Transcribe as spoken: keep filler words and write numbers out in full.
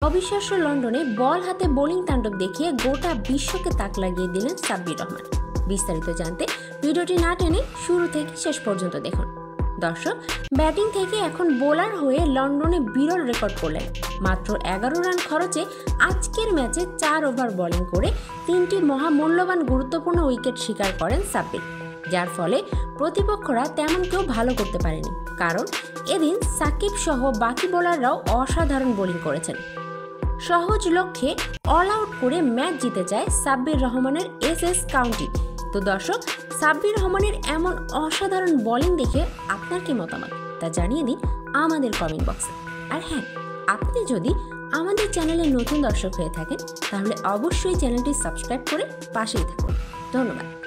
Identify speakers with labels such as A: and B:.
A: অবিশ্বাস্য লন্ডনে বল হাতে বোলিং তাণ্ডব দেখিয়ে গোটা বিশ্বকে তাক লাগিয়ে দিলেন সাব্বির রহমান। বিস্তারিত জানতে ভিডিওটি না টেনে শুরু থেকে শেষ পর্যন্ত দেখুন। দর্শক, ব্যাটিং থেকে এখন বোলার হয়ে লন্ডনে বিরল রেকর্ড করলেন। মাত্র এগারো রান খরচে আজকের ম্যাচে চার ওভার বোলিং করে তিনটি মহামূল্যবান গুরুত্বপূর্ণ উইকেট শিকার করেন সাব্বির, যার ফলে প্রতিপক্ষরা তেমন কেউ ভালো করতে পারেনি। কারণ এদিন সাকিব সহ বাকি বোলাররাও অসাধারণ বোলিং করেছেন। সহজ লক্ষ্যে অল আউট করে ম্যাচ জিতে যায় সাব্বির রহমানের এস এস কাউন্টি। তো দর্শক, সাব্বির রহমানের এমন অসাধারণ বোলিং দেখে আপনার কি মতামত তা জানিয়ে দিন আমাদের কমেন্ট বক্সে। আর হ্যাঁ, আপনি যদি আমাদের চ্যানেলে নতুন দর্শক হয়ে থাকেন তাহলে অবশ্যই চ্যানেলটি সাবস্ক্রাইব করে পাশেই থাকুন। ধন্যবাদ।